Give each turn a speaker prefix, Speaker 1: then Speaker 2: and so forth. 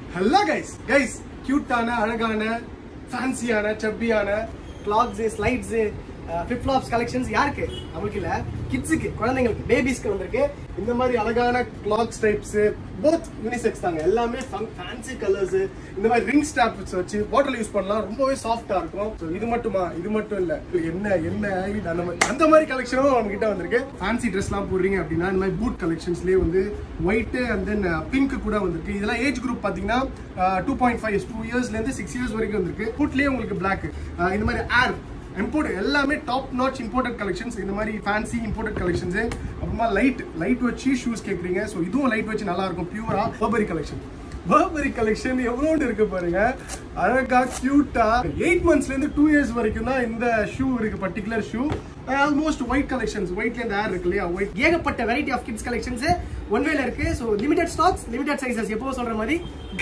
Speaker 1: Hello guys, cute ana, alagana, fancy ana, chubby ana, clogs, slides, flip-flops collections யாருக்கு நமக்கு இல்ல கிட்ஸ்க்கு குழந்தைகளுக்கு பேபிஸ்க்கு வந்திருக்கு இந்த மாதிரி அழகான clog stripes both unisex தாங்க எல்லாமே fancy colors இந்த மாதிரி ring straps வச்சு பாட்டில் யூஸ் பண்ணலாம் ரொம்பவே சாஃப்ட்டா இருக்கும் சோ இது மட்டும் இல்ல என்ன அந்த மாதிரி கலெக்ஷனும் நம்ம கிட்ட வந்திருக்கு fancy dressலாம் போடுறீங்க அப்படினா இந்த மாதிரி boot collectionsலயே வந்து white and then pink கூட வந்திருக்கு இதெல்லாம் ஏஜ் group பாத்தீங்கன்னா 2.5 2 இயர்ஸ்ல இருந்து 6 இயர்ஸ் வரைக்கும் வந்திருக்கு bootலயே உங்களுக்கு black இந்த மாதிரி air imported எல்லாமே டாப் நாட்ச் இம்போர்ட்டட் கலெக்ஷன்ஸ் இந்த மாதிரி ஃபேன்சி இம்போர்ட்டட் கலெக்ஷன்ஸ் அப்புறமா லைட் வச்சு ஷூஸ் கேக்குறீங்க சோ இதுவும் லைட் வச்சு நல்லா இருக்கும் பியூரா பர்பரி கலெக்ஷன் எவ்வளவு இருக்கு பாருங்க அழகா கியூட்டா 8 monthsல இருந்து 2 years வரைக்கும் தான் இந்த ஷூ இருக்கு particular shoe almost white collections ஒயிட்ல இந்த ஏர் இருக்கு இல்லையா ஒயிட் ஏகப்பட்ட variety of kids collections one வேல இருக்கு so limited stocks limited sizes எப்போ சொல்ற மாதிரி